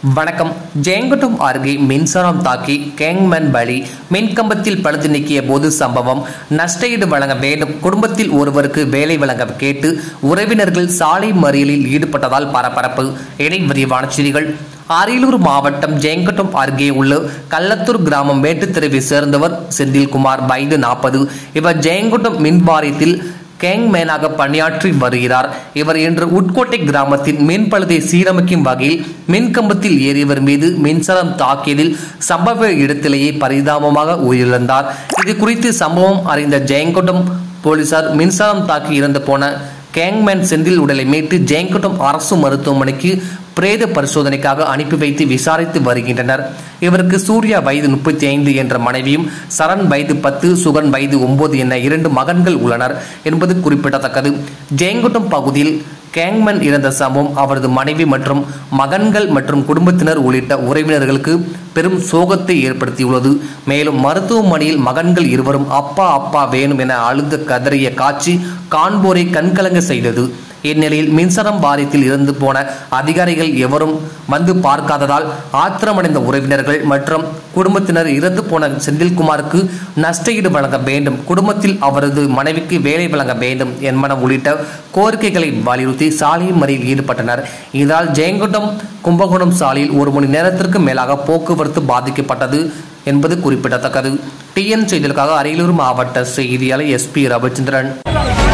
வணக்கம். ஜெயங்கொண்டம் அருகே மின்சாரம் தாக்கி கேங்மேன் பலி. மின்கம்பத்தில் பழுது நீக்கிய போது சம்பவம். நஷ்டஈடு வழங்க வேண்டும். குடும்பத்தில் ஒருவருக்கு வேலை வழங்க கேட்டு உறவினர்கள் சாலை மறியலில் ஈடுபட்டதால் பரபரப்பு. இணை விரிவான செய்திகள். அரியலூர் மாவட்டம் ஜெயங்கொண்டம் அருகே உள்ள கள்ளத்தூர் கிராமம் மேட்டுத்தெருவை சேர்ந்தவர் செந்தில்குமார், வயது 40. இவர் ஜெயங்கொண்டம் மின் வாரியத்தில் கேங்மேனாக பணியாற்றி வருகிறார். இவர் இன்று உட்கோட்டை கிராமத்தின் மின்பழுதை சீரமைக்கும் வகையில் மின்கம்பத்தில் ஏறியவர் மீது மின்சாரம் தாக்கியதில் சம்பவ இடத்திலேயே பரிதாபமாக உயிரிழந்தார். இது குறித்து சம்பவம் அறிந்த ஜெயங்கொண்டம் போலீசார் மின்சாரம் தாக்கி இறந்து போன கேங்மேன் செந்தில் உடலை மீட்டு ஜெயங்கொண்டம் அரசு மருத்துவமனைக்கு பிரேத பரிசோதனைக்காக அனுப்பி வைத்து விசாரித்து வருகின்றனர். இவருக்கு சூர்யா வயது 35 என்ற மனைவியும், சரண் வயது 10, சுகன் வயது 9 என 2 மகன்கள் உள்ளனர் என்பது குறிப்பிடத்தக்கது. ஜெயங்கொண்டம் பகுதியில் கேங்மேன் இறந்த சம்பவம் அவரது மனைவி மற்றும் மகன்கள் மற்றும் குடும்பத்தினர் உள்ளிட்ட உறவினர்களுக்கு பெரும் சோகத்தை ஏற்படுத்தியுள்ளது. மேலும் மருத்துவமனையில் மகன்கள் இருவரும் அப்பா அப்பா வேணும் என அழுது கதறிய காட்சி காண்போரை கண்கலங்க செய்தது. இந்நிலையில் மின்சாரம் வாரியத்தில் இருந்து போன அதிகாரிகள் எவரும் வந்து பார்க்காததால் ஆத்திரமடைந்த உறவினர்கள் மற்றும் குடும்பத்தினர் இறந்து போன செந்தில்குமாருக்கு நஷ்டஈடு வழங்க வேண்டும், குடும்பத்தில் அவரது மனைவிக்கு வேலை வழங்க வேண்டும் என்பன உள்ளிட்ட கோரிக்கைகளை வலியுறுத்தி சாலை மறியலில் ஈடுபட்டனர். இதனால் ஜெயங்கொண்டம் கும்பகோணம் சாலையில் 1 மணி நேரத்திற்கு மேலாக போக்குவரத்து பாதிக்கப்பட்டது என்பது குறிப்பிடத்தக்கது. டிஎன் செய்திகளுக்காக அரியலூர் மாவட்ட செய்தியாளர் SP ரவிச்சந்திரன்.